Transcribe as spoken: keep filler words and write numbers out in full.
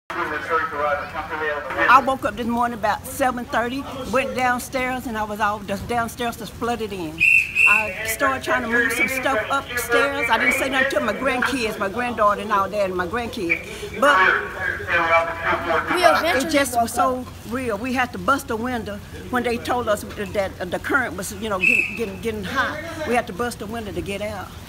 I woke up this morning about seven thirty, went downstairs, and I was all just downstairs, just flooded in. I started trying to move some stuff upstairs. I didn't say nothing to my grandkids, my granddaughter and all that, and my grandkids. But it just was so real. We had to bust a window when they told us that the current was, you know, getting, getting, getting hot. We had to bust a window to get out.